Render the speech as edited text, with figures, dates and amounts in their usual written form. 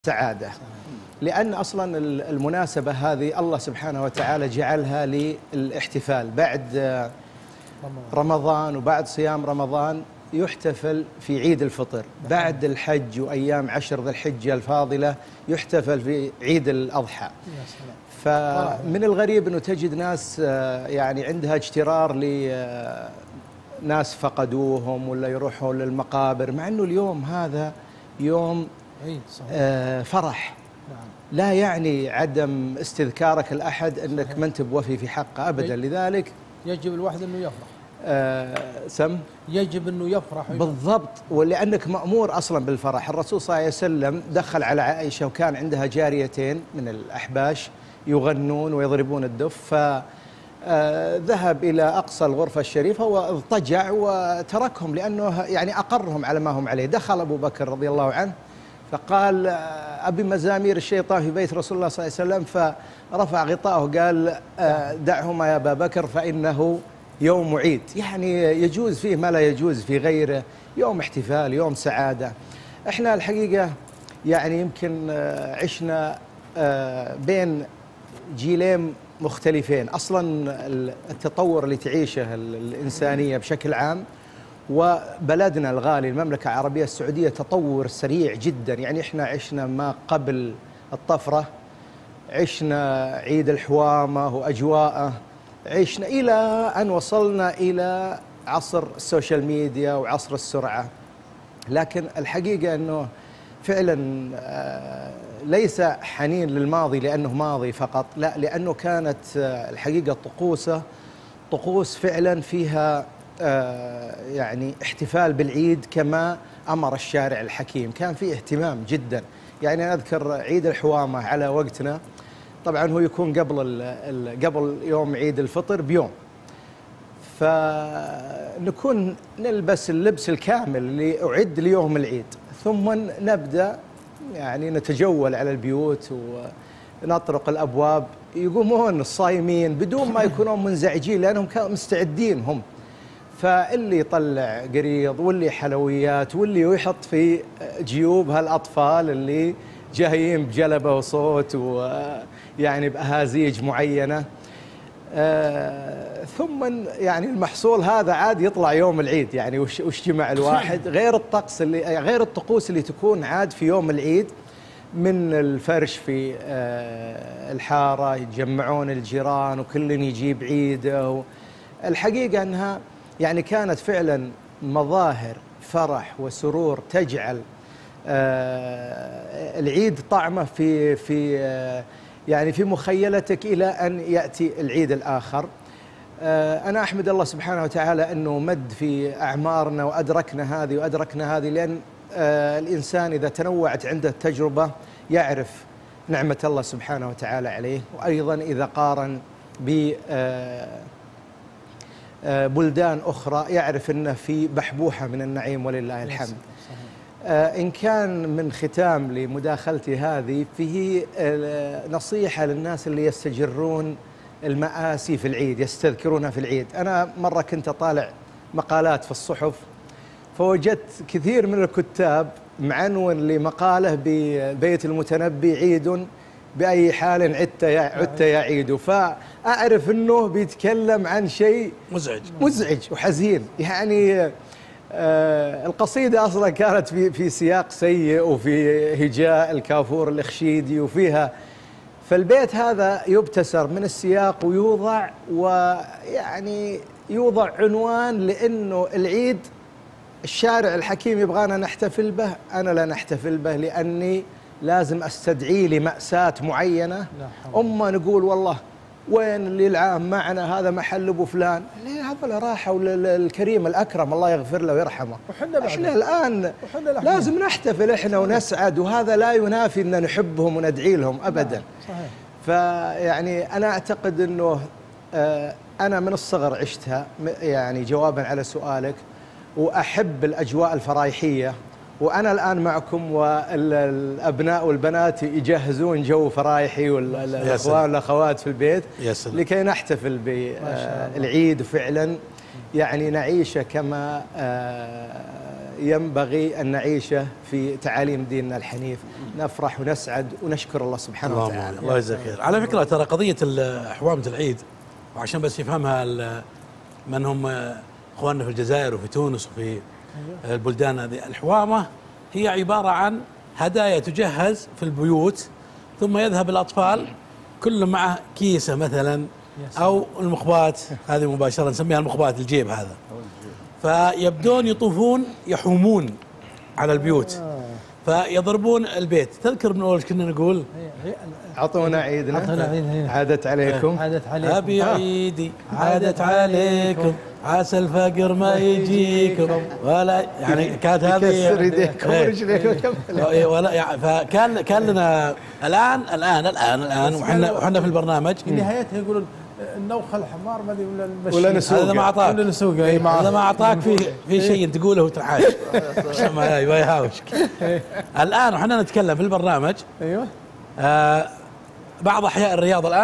سعادة، لأن أصلا المناسبة هذه الله سبحانه وتعالى جعلها للاحتفال بعد رمضان، وبعد صيام رمضان يحتفل في عيد الفطر، بعد الحج وأيام 10 ذي الحجة الفاضلة يحتفل في عيد الأضحى. فمن الغريب أنه تجد ناس يعني عندها اجترار لناس فقدوهم ولا يروحوا للمقابر، مع أنه اليوم هذا يوم فرح. لا يعني عدم استذكارك الأحد أنك ما أنت بوفي في حقه أبدا. لذلك يجب الواحد أنه يفرح. يجب أنه يفرح بالضبط، ولأنك مأمور أصلا بالفرح. الرسول صلى الله عليه وسلم دخل على عائشة وكان عندها جاريتين من الأحباش يغنون ويضربون الدف، فذهب إلى أقصى الغرفة الشريفة واضطجع وتركهم لأنه يعني أقرهم على ما هم عليه. دخل أبو بكر رضي الله عنه فقال: أبي مزامير الشيطان في بيت رسول الله صلى الله عليه وسلم، فرفع غطاءه وقال: دعهما يا أبا بكر فإنه يوم عيد. يعني يجوز فيه ما لا يجوز في غيره، يوم احتفال، يوم سعادة. احنا الحقيقة يعني يمكن عشنا بين جيلين مختلفين. أصلا التطور اللي تعيشه الإنسانية بشكل عام وبلدنا الغالي المملكة العربية السعودية تطور سريع جدا. يعني احنا عشنا ما قبل الطفرة، عشنا عيد الحوامة وأجواءه، عشنا إلى أن وصلنا إلى عصر السوشيال ميديا وعصر السرعة. لكن الحقيقة أنه فعلا ليس حنين للماضي لأنه ماضي فقط، لا، لأنه كانت الحقيقة طقوس فعلا فيها يعني احتفال بالعيد كما أمر الشارع الحكيم. كان فيه اهتمام جدا. يعني أنا أذكر عيد الحوامة على وقتنا، طبعا هو يكون قبل يوم عيد الفطر بيوم، فنكون نلبس اللبس الكامل اللي أعد ليوم العيد، ثم نبدأ يعني نتجول على البيوت ونطرق الأبواب. يقومون الصايمين بدون ما يكونون منزعجين لأنهم كانوا مستعدين هم، فاللي يطلع قريض واللي حلويات واللي يحط في جيوب هالأطفال اللي جايين بجلبة وصوت ويعني بأهازيج معينة. ثم يعني المحصول هذا عاد يطلع يوم العيد. يعني وش جمع الواحد غير الطقوس اللي تكون عاد في يوم العيد، من الفرش في الحارة، يتجمعون الجيران وكل يجيب عيده. الحقيقة أنها يعني كانت فعلا مظاهر فرح وسرور تجعل العيد طعمه في يعني في مخيلتك إلى أن يأتي العيد الآخر. أنا أحمد الله سبحانه وتعالى أنه مد في أعمارنا وأدركنا هذه، لأن الإنسان إذا تنوعت عنده التجربة يعرف نعمة الله سبحانه وتعالى عليه. وأيضا إذا قارن ببلدان أخرى يعرف أنه في بحبوحة من النعيم ولله الحمد. إن كان من ختام لمداخلتي هذه فيه نصيحة للناس اللي يستجرون المآسي في العيد، يستذكرونها في العيد. أنا مرة كنت أطالع مقالات في الصحف، فوجدت كثير من الكتاب معنون لمقاله ببيت المتنبي: عيد بأي حال عدت يا عيد. فأعرف أنه بيتكلم عن شيء مزعج وحزين. يعني القصيدة أصلا كانت في سياق سيء وفي هجاء الكافور الإخشيدي وفيها، فالبيت هذا يبتسر من السياق ويوضع، ويعني يوضع عنوان لأنه العيد الشارع الحكيم يبغانا نحتفل به، أنا لا نحتفل به لأني لازم أستدعي لمأساة معينة. أما نقول والله وين اللي العام معنا، هذا محل أبو فلان، هذا راحوا للكريم الأكرم الله يغفر له ويرحمه. إحنا الآن لازم نحتفل إحنا ونسعد، وهذا لا ينافي أن نحبهم وندعي لهم أبدا. صحيح. فيعني أنا أعتقد أنه أنا من الصغر عشتها، يعني جوابا على سؤالك، وأحب الأجواء الفرايحية. وأنا الآن معكم والأبناء والبنات يجهزون جو فرايحي، والأخوان والأخوات في البيت لكي نحتفل بالعيد، وفعلا يعني نعيشه كما ينبغي أن نعيشه في تعاليم ديننا الحنيف، نفرح ونسعد ونشكر الله سبحانه وتعالى. الله يجزاك خير. على فكرة ترى قضية حوامة العيد، وعشان بس يفهمها من هم اخواننا في الجزائر وفي تونس وفي البلدان هذه، الحوامة هي عبارة عن هدايا تجهز في البيوت، ثم يذهب الأطفال كل معه كيسة مثلا أو المخبات، هذه مباشرة نسميها المخبات، الجيب هذا، فيبدون يطوفون يحومون على البيوت فيضربون البيت. تذكر من أول كنا نقول عطونا عيدنا عادت عليكم، أبي عيدي عادت عليكم، عسى الفقر ما يجيكم، ولا يعني كانت هذه يكسر يديكم ورجليكم ولا فكان لنا الآن وحنا في البرنامج في نهايتها يقولون النوخ الحمار ما ادري ولا نسوق، هذا ما اعطاك ولا نسوق، هذا ما اعطاك في شيء تقوله وترحاش عشان ما يهاوشك. الآن وحنا نتكلم في البرنامج ايوه بعض أحياء الرياض الآن